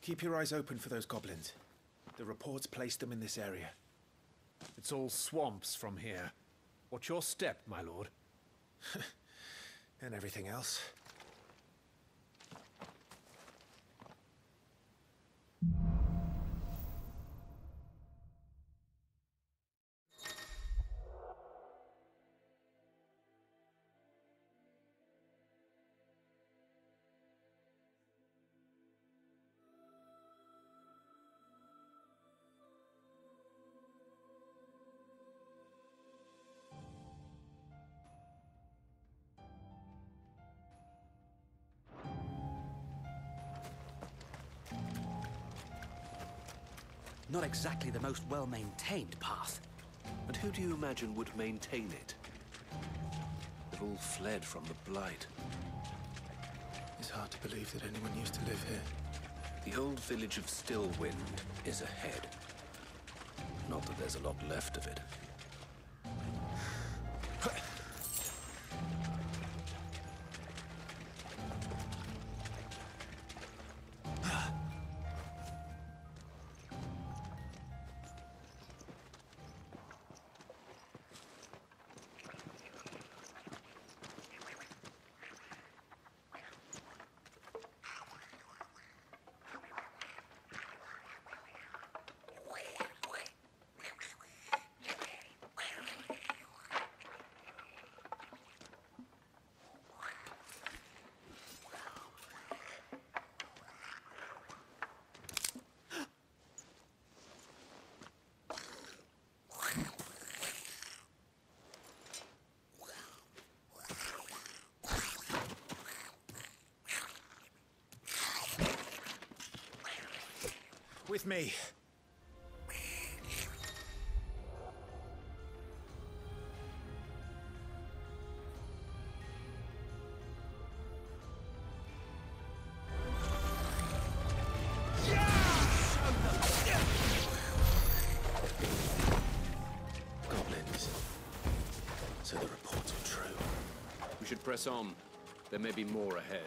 Keep your eyes open for those goblins. The reports placed them in this area. It's all swamps from here. What's your step, my lord? And everything else. Not exactly the most well-maintained path. And who do you imagine would maintain it? They've all fled from the Blight. It's hard to believe that anyone used to live here. The old village of Stillwind is ahead. Not that there's a lot left of it. With me. Goblins. So the reports are true. We should press on. There may be more ahead.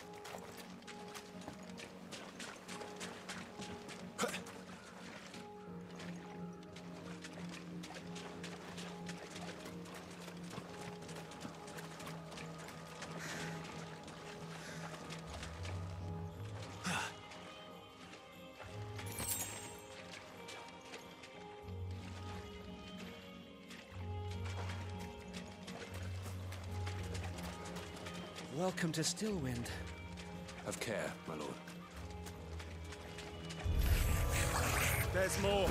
Welcome to Stillwind. Have care, my lord. There's more.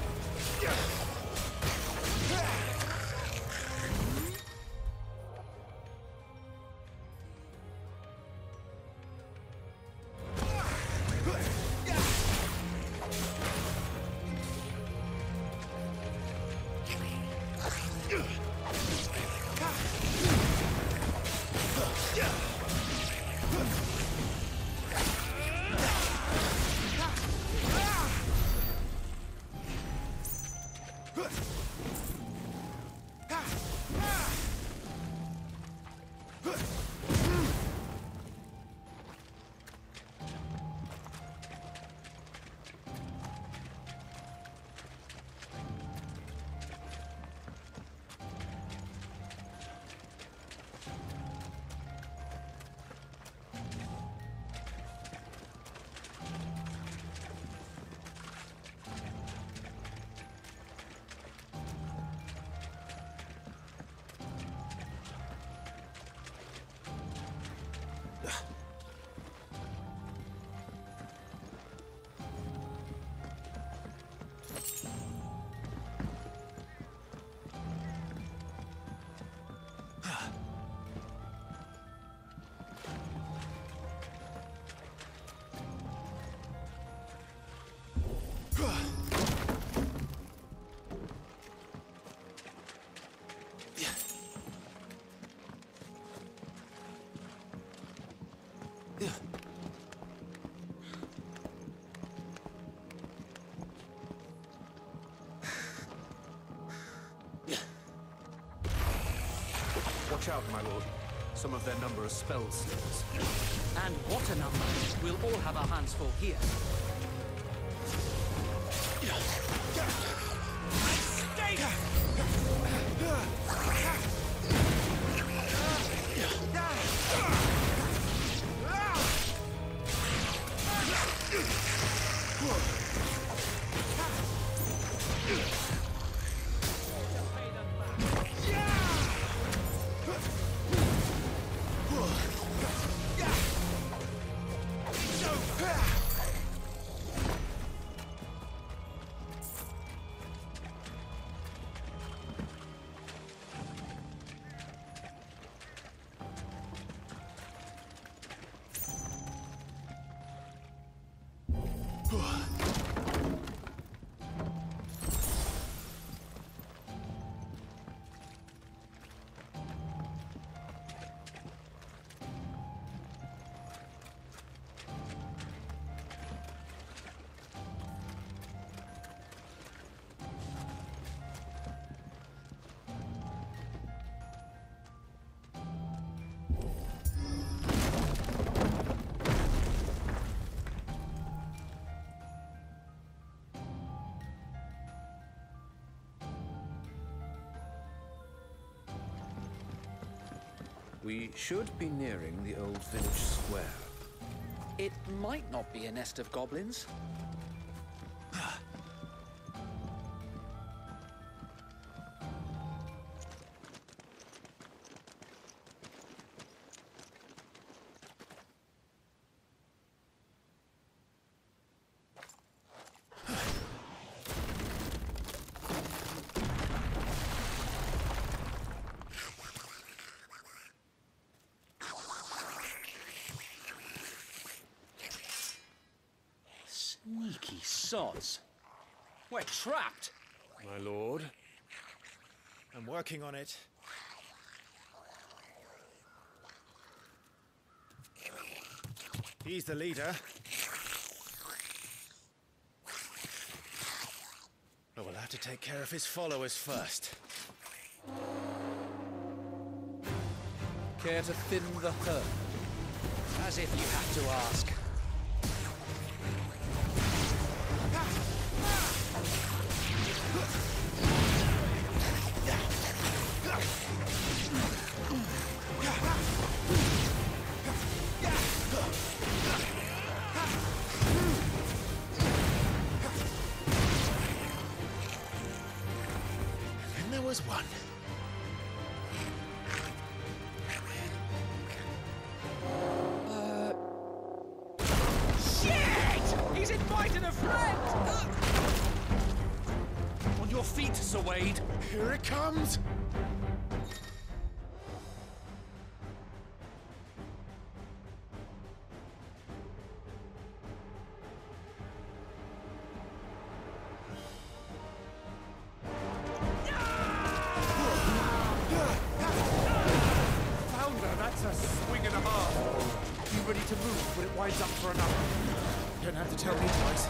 Watch out, my lord. Some of their number are spell slingers. And what a number! We'll all have our hands full here. We should be nearing the old village square. It might not be a nest of goblins. Sneaky sods. We're trapped. My lord. I'm working on it. He's the leader. But we'll have to take care of his followers first. Care to thin the herd? As if you have to ask. And there was one. Shit! He's invited a friend! On your feet, Sir Wade. Here it comes! Founder, that's a swing and a half. You ready to move when it winds up for another? You don't have to tell me twice.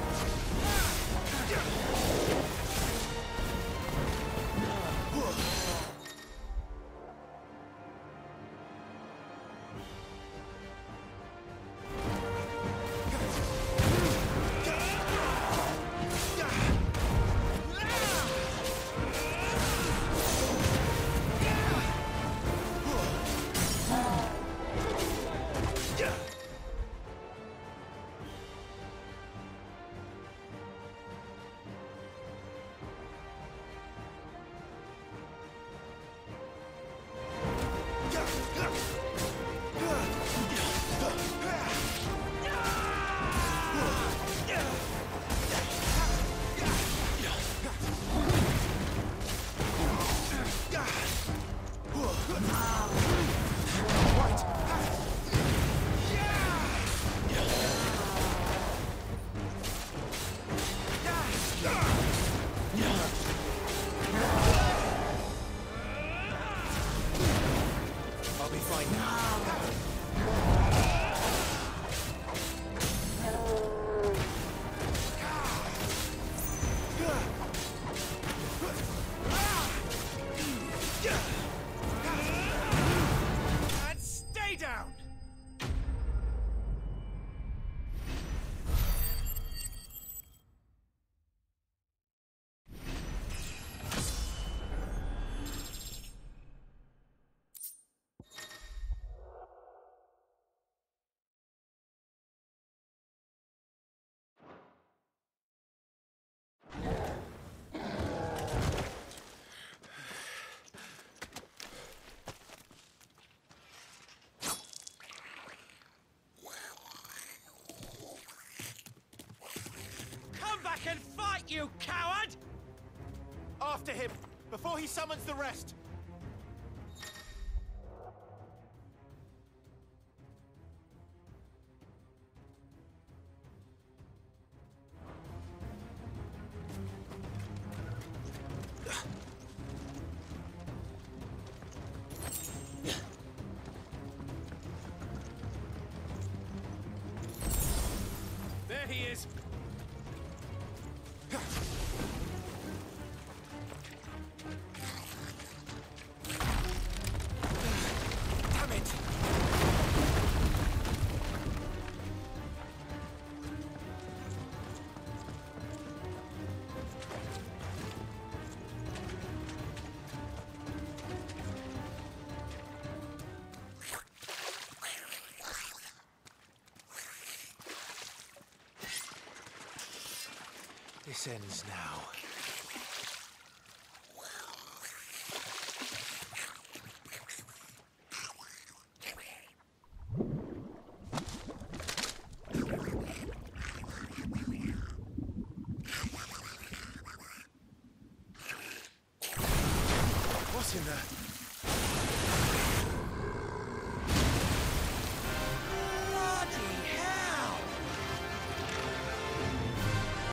I'll be fine now. And stay down! and fight, you coward! After him, before he summons the rest! There he is! Damn it! This ends now. What's in there?